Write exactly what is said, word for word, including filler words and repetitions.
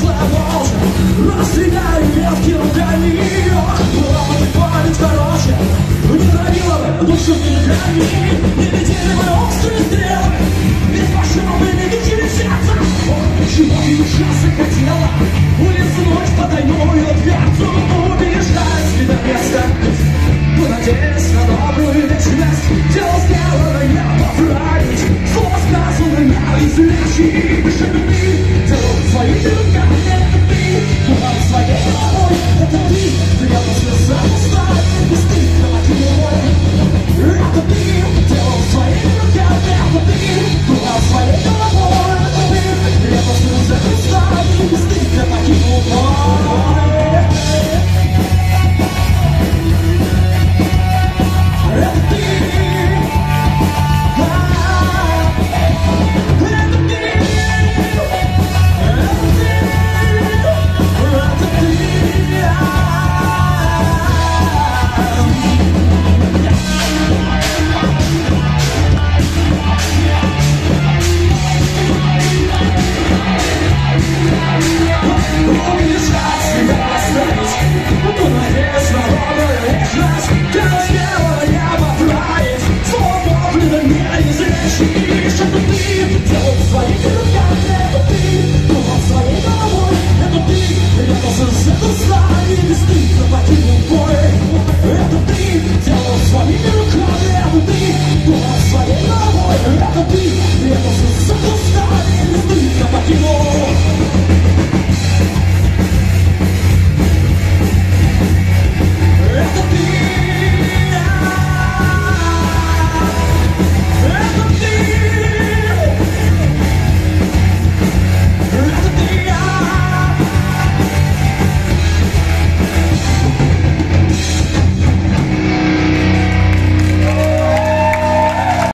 прошлое молча расстреляли мелкие руками. Была бы память короче, не травила бы душу деньгами. Не летели бы острые стрелы, ведь машину бы не через сердце. Чего и душа захотела улизнуть потайную дверцу, убежать с вида места, понадеясь на добрую вечность. Дело сделано не поправить, слово сказано не излечить.